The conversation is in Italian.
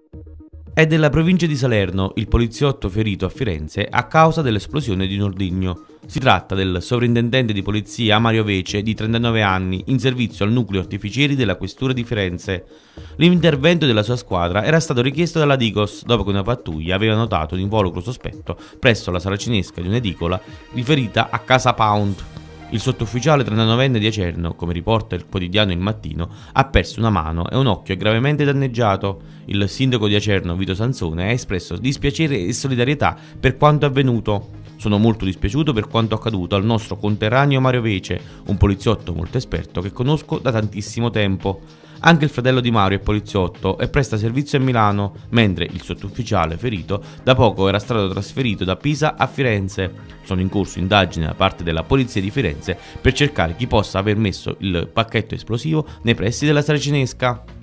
È della provincia di Salerno il poliziotto ferito a Firenze a causa dell'esplosione di un ordigno. Si tratta del sovrintendente di polizia Mario Vece, di 39 anni, in servizio al nucleo artificieri della questura di Firenze. L'intervento della sua squadra era stato richiesto dalla Digos dopo che una pattuglia aveva notato un involucro sospetto presso la saracinesca di un'edicola riferita a Casa Pound. Il sottufficiale 39enne di Acerno, come riporta il quotidiano Il Mattino, ha perso una mano e un occhio è gravemente danneggiato. Il sindaco di Acerno, Vito Sansone, ha espresso dispiacere e solidarietà per quanto avvenuto. Sono molto dispiaciuto per quanto accaduto al nostro conterraneo Mario Vece, un poliziotto molto esperto che conosco da tantissimo tempo. Anche il fratello di Mario è poliziotto e presta servizio a Milano, mentre il sottufficiale ferito da poco era stato trasferito da Pisa a Firenze. Sono in corso indagini da parte della polizia di Firenze per cercare chi possa aver messo il pacchetto esplosivo nei pressi della saracinesca.